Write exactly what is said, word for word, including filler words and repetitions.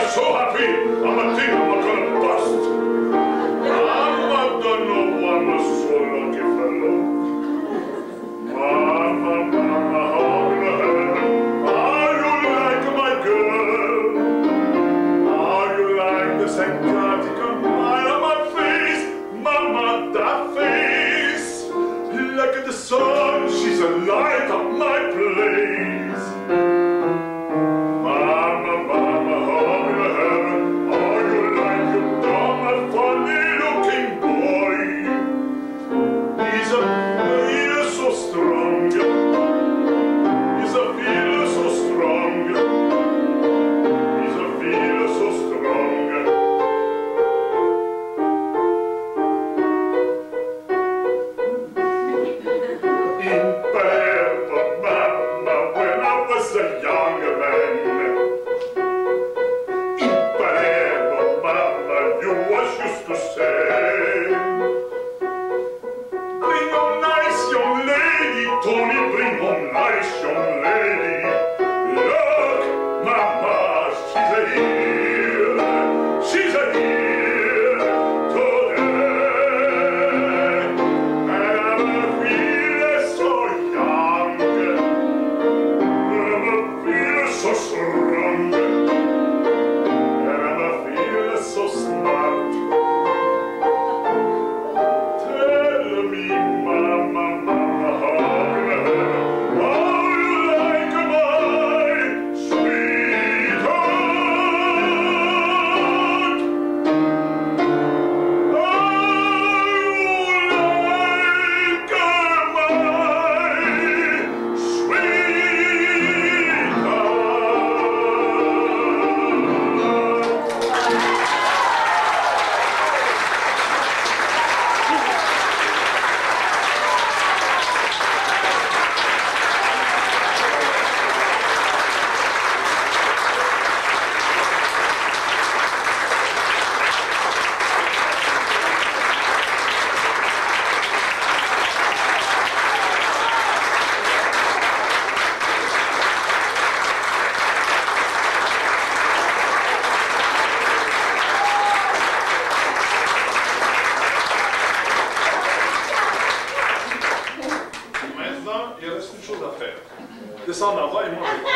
so happy. I'm a thing I'm not gonna bust. I'm not gonna know I'm a so lucky fellow. Mama, mama, how in the heaven are you like my girl? Are you like the psychotic smile on my face? Mama, that face, like the sun, she's a light of my place. Mama, mama, how in heaven are you like a dumb and funny-looking boy? He's a feel so strong. He's a feel so strong. He's a feel so strong. In Palermo, mama, when I was a young man. In Palermo, mama, you was used to say, bring on nice young lady, Tony, bring on nice young lady. Look, mama, she's a here, she's a here today. And I feel so young, and I feel so strong, and I feel so smart. Tell me, mama, mama, how in heaven, how you like my sweetheart? Maintenant, il reste une chose à faire. Descendre en bas et moi je